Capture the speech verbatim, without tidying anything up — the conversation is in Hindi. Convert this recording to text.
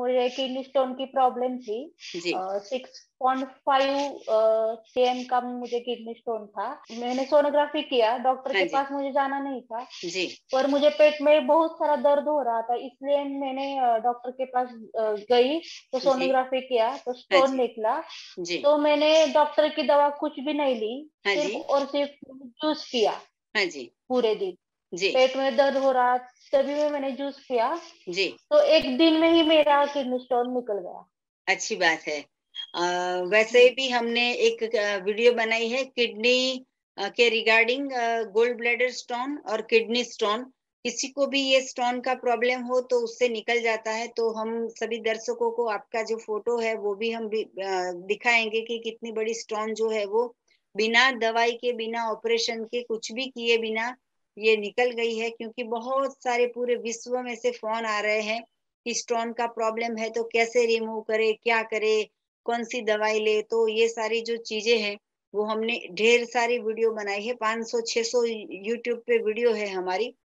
मुझे किडनी स्टोन की प्रॉब्लम थी। जी। सिक्स पॉइंट फाइव केएम का मुझे किडनी स्टोन था। मैंने सोनोग्राफी किया, डॉक्टर हाँ के जी। पास मुझे जाना नहीं था, जी। पर मुझे पेट में बहुत सारा दर्द हो रहा था, इसलिए मैंने अ, डॉक्टर के पास अ, गई, तो जी। सोनोग्राफी किया, तो हाँ स्टोन जी। निकला। जी। तो मैंने डॉक्टर की दवा कुछ भी नहीं ली, हाँ सिर्फ जी। और सिर्फ जूस पिया हाँ जी। पूरे दिन। जी। पेट में दर्द हो रहा, तभी में मैंने जूस पिया, जी। तो एक दिन में ही मेरा किडनी स्टोन निकल गया। अच्छी बात है। अ, वैसे हुँ, भी हमने एक अ, वीडियो बनाई है किडनी अ, के regarding uh, gall bladder stone और किडनी स्टोन। किसी को भी ये स्टोन का प्रॉब्लम हो तो उससे निकल जाता है, तो हम सभी दर्शकों को आपका जो फ़ोटो है वो भी हम भी अ, दिखाएँगे कि कितनी बड़ी स्टोन जो है वो बिना दवाई के, बिना ऑपरेशन के, कुछ भी किए बिना ये निकल गई है। क्योंकि बहुत सारे पूरे विश्व में से फ़ोन आ रहे हैं कि स्टोन का प्रॉब्लम है तो कैसे रिमूव करे, क्या करे, कौन-सी दवाई ले? तो ये सारी जो चीज़ें हैं, वो हमने ढेर सारी वीडियो बनाई है, पाँच सौ छह सौ यूट्यूब पे वीडियो है हमारी।